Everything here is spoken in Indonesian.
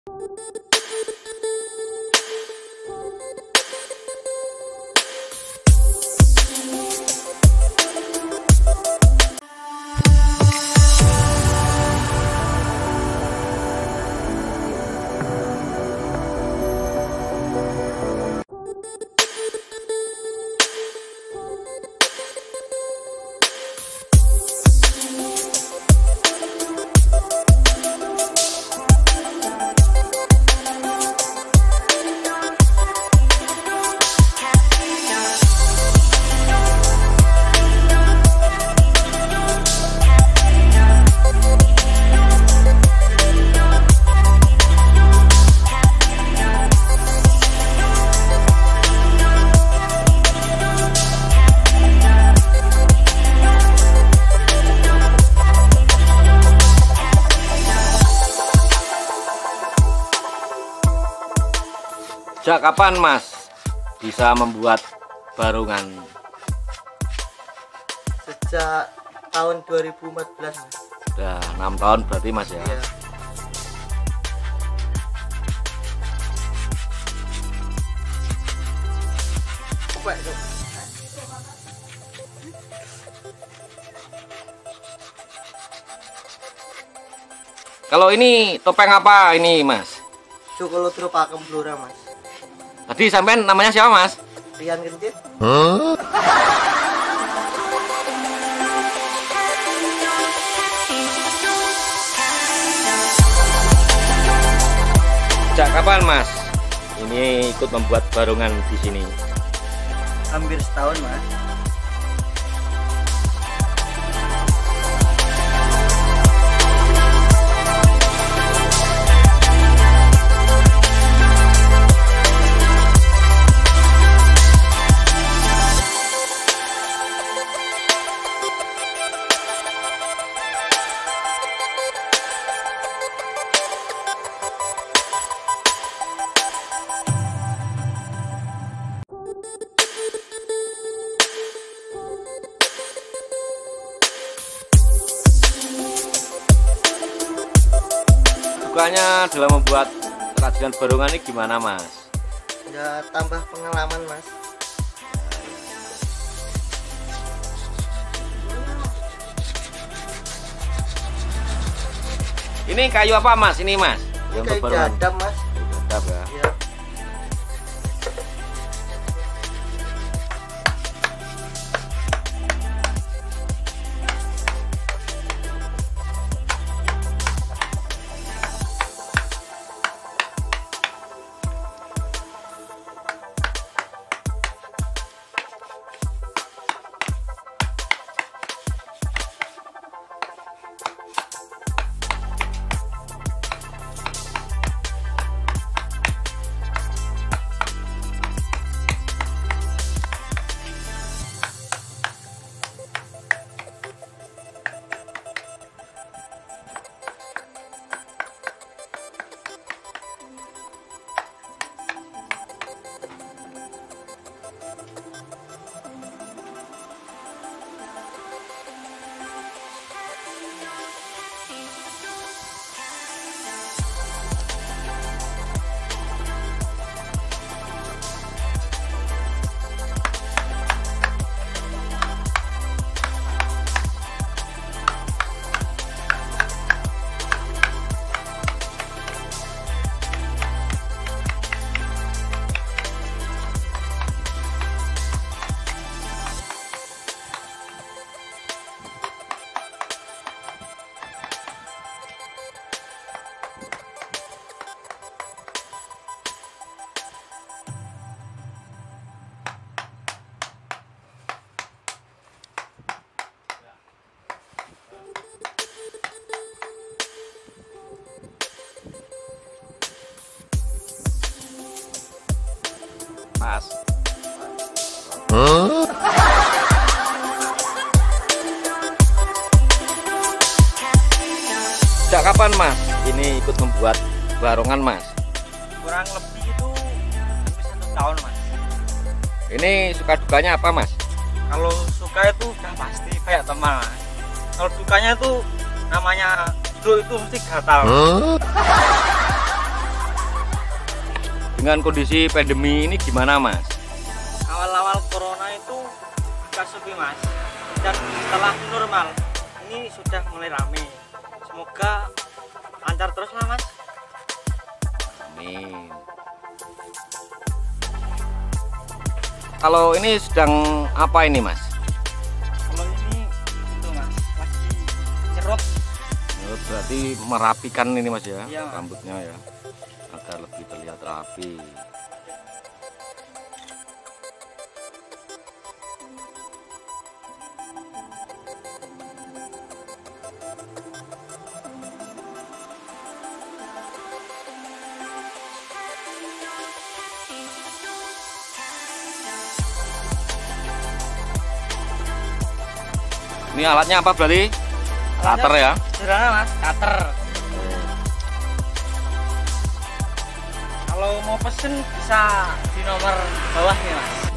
Sejak kapan Mas bisa membuat barongan? Sejak tahun 2014 Mas. Udah 6 tahun berarti Mas ya? Iya. Kalau ini topeng apa ini Mas? Sukorejo pakem Blora Mas. Tadi sampean namanya siapa Mas? Rian Kencit. Sejak kapan Mas ini ikut membuat barongan di sini? Hampir setahun Mas. Dukanya dalam membuat kerajinan barongan ini gimana Mas? Ya tambah pengalaman Mas. Ini kayu apa Mas? Ini Mas? Ini kayu jadam Mas. Jadam ya? Iya. Mas. Sejak kapan Mas ini ikut membuat barongan Mas? Kurang lebih itu hampir 1 tahun Mas. Ini suka dukanya apa Mas? Kalau suka itu udah pasti kayak teman Mas. Kalau dukanya itu namanya bro itu mesti gatal. dengan kondisi pandemi ini gimana Mas? Awal-awal corona itu agak sepi Mas, dan setelah normal ini sudah mulai rame. Semoga lancar terus lah Mas. Amin. Kalau ini sedang apa ini Mas? Kalau ini itu Mas, lagi cerut. Berarti merapikan ini Mas ya, Iya, Mas. rambutnya ya, agar lebih terlihat rapi. Ini alatnya apa berarti? Cutter ya? Sederhana Mas, cutter. Kalau mau pesen bisa di nomor bawah nih Mas.